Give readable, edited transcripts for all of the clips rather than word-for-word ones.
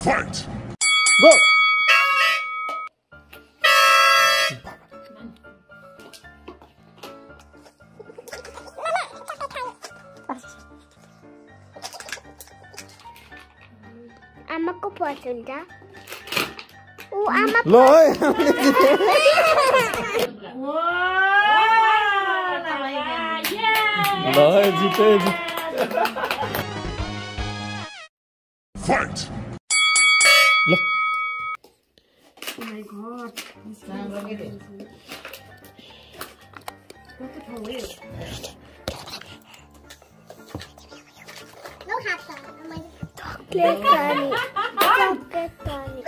Fight! Go! आमाको पर्छ हुन्छ उ आमा ल है ल है जिते Fight! ल Oh my god. नो खान्छ चकलेट खाने चकलेट खाने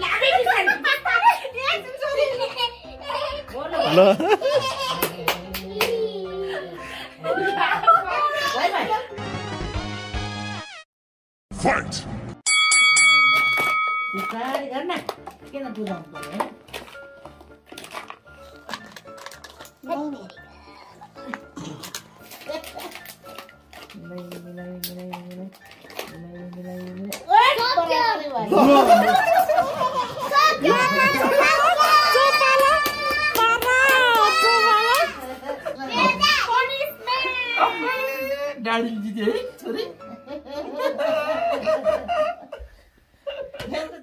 ल Fight! बिस्तारै गर्न किन बुझाउनु पर्यो डाडी दिदी है छोरी